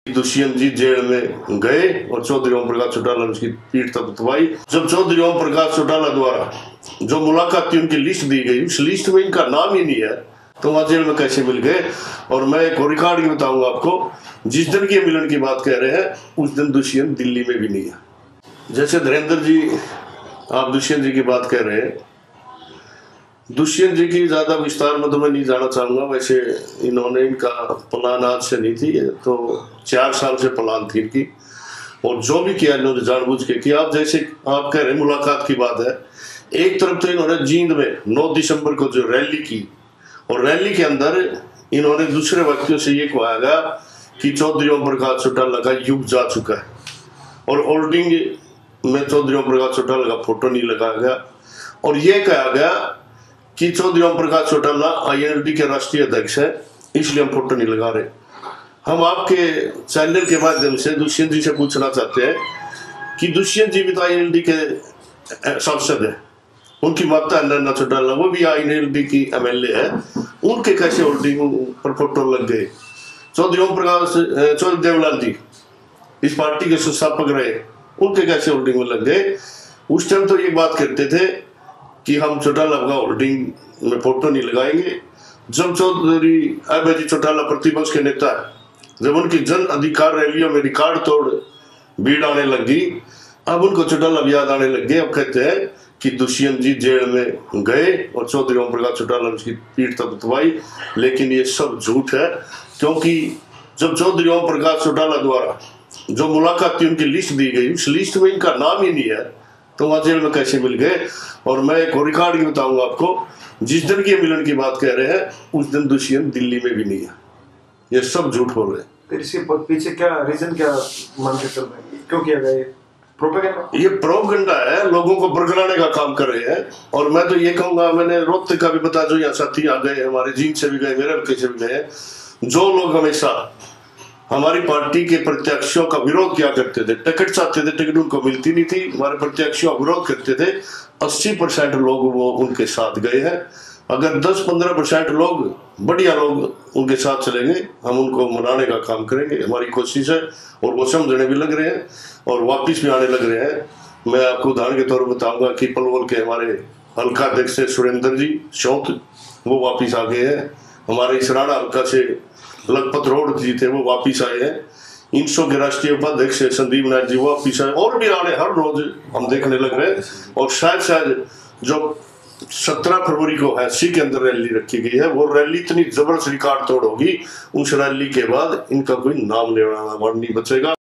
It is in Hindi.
दुष्यंत जी जेल में गए और चौधरी ओम प्रकाश चौटाला ने उसकी पीठ दबाई। जब चौधरी ओम प्रकाश चौटाला द्वारा जो मुलाकात की उनकी लिस्ट दी गई, उस लिस्ट में इनका नाम ही नहीं है, तो वहां जेल में कैसे मिल गए? और मैं एक रिकॉर्ड भी बताऊंगा आपको, जिस दिन की मिलन की बात कह रहे हैं उस दिन दुष्यंत दिल्ली में भी नहीं है। जैसे धीरेन्द्र जी, आप दुष्यंत जी की बात कह रहे हैं, दुष्यंत जी की ज्यादा विस्तार में तो मैं नहीं जाना चाहूंगा। वैसे इन्होंने, इनका प्लान आज से नहीं थी, तो 4 साल से प्लान थी इनकी, और जो भी किया इन्होंने जानबूझ के किया। आप जैसे आप कह रहे हैं मुलाकात की बात है, एक तरफ तो इन्होंने जींद में 9 दिसंबर को जो रैली की, और रैली के अंदर इन्होंने दूसरे व्यक्तियों से ये कहा गया कि चौधरी ओम प्रकाश चौटाला का युग जा चुका है, और होल्डिंग में चौधरी ओम प्रकाश चौटाला का फोटो नहीं लगाया गया, और ये कहा गया कि चौधरी ओम प्रकाश चौटाला INLD के राष्ट्रीय अध्यक्ष है, इसलिए हम फोटो नहीं लगा रहे। हम आपके चैनल के माध्यम से दुष्यंत जी से पूछना चाहते हैं कि दुष्यंत जी भी तो INLD के सांसद है, उनकी माता नैना चौटाला वो भी INLD की MLA है, उनके कैसे होल्डिंग पर फोटो लग गए? चौधरी ओम प्रकाश चौधरी देवलाल जी इस पार्टी के संस्थापक रहे, उनके कैसे होल्डिंग में लग गए? उस टाइम तो ये बात करते थे कि हम चौटाला का होल्डिंग में फोटो नहीं लगाएंगे। जब चौधरी अभय जी चौटाला प्रतिपक्ष के नेता है, जब उनकी जन अधिकार रैलियों में रिकॉर्ड तोड़ भीड़ आने लगी, अब उनको चौटाला भी याद आने लग गए। अब कहते हैं कि दुष्यंत जी जेल में गए और चौधरी ओम प्रकाश चौटाला ने उसकी पीठ दबाई, लेकिन ये सब झूठ है। क्योंकि जब चौधरी ओम प्रकाश चौटाला द्वारा जो मुलाकात की उनकी लिस्ट दी गई, उस लिस्ट में इनका नाम ही नहीं है, तो वहां जेल में कैसे मिल गए? और मैं एक रिकॉर्ड भी बताऊंगा आपको, जिस दिन की मिलन की बात कह रहे हैं उस दिन दुष्यंत दिल्ली में भी नहीं है। ये सब झूठ बोल रहे हैं। फिर इसके पीछे क्या रीजन, क्या मान के चल रहे हैं, क्यों किया गया? प्रोपेगेंडा, ये प्रोपेगेंडा है, लोगों को बरगलाने का काम कर रहे हैं। और मैं तो ये कहूंगा, मैंने रोहतक का भी बता, जो यहाँ साथी आ गए, हमारे जींद से भी गए, मेरे हल्के से भी गए, जो लोग हमेशा हमारी पार्टी के प्रत्याशियों का विरोध किया करते थे, टिकट चाहते थे, टिकट उनको मिलती नहीं थी, हमारे प्रत्याशियों का विरोध करते थे, 80% लोग वो उनके साथ गए हैं। अगर 10-15% लोग, बढ़िया लोग उनके साथ चलेंगे, हम उनको मनाने का काम करेंगे, हमारी कोशिश है। और वो समझने भी लग रहे हैं और वापिस भी आने लग रहे हैं। मैं आपको उदाहरण के तौर पर बताऊंगा कि पलवल के हमारे हल्का अध्यक्ष सुरेंद्र जी शौत, वो वापिस आ गए हैं। हमारे इसराना हल्का से लखपत रोड जी थे, वो वापिस आए हैं। इंसो के राष्ट्रीय उपाध्यक्ष संदीप नायक जी वो वापिस आए, और भी आने हर रोज हम देखने लग रहे हैं। और शायद जो 17 फरवरी को हैसी के अंदर रैली रखी गई है, वो रैली इतनी जबरदस्त रिकॉर्ड तोड़ होगी, उस रैली के बाद इनका कोई नाम लेना नहीं बचेगा।